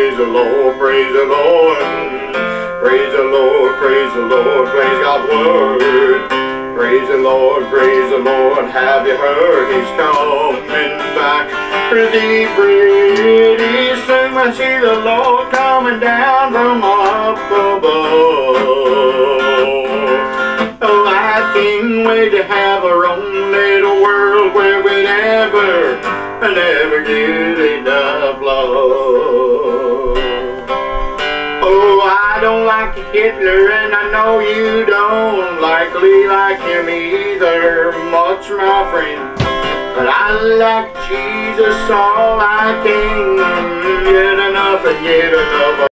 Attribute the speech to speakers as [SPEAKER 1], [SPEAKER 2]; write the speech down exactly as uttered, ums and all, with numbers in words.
[SPEAKER 1] praise the Lord, praise the Lord. Praise the Lord, praise the Lord, praise God's word. Praise the Lord, praise the Lord, have you heard? He's coming back pretty, pretty soon. I see the Lord coming down from up above. Oh, I can't wait to have our own little world where we never, never get enough love. Oh, I don't like Hitler, and I know you don't likely like him either much, my friend. But I like Jesus all I can, get enough and get enough.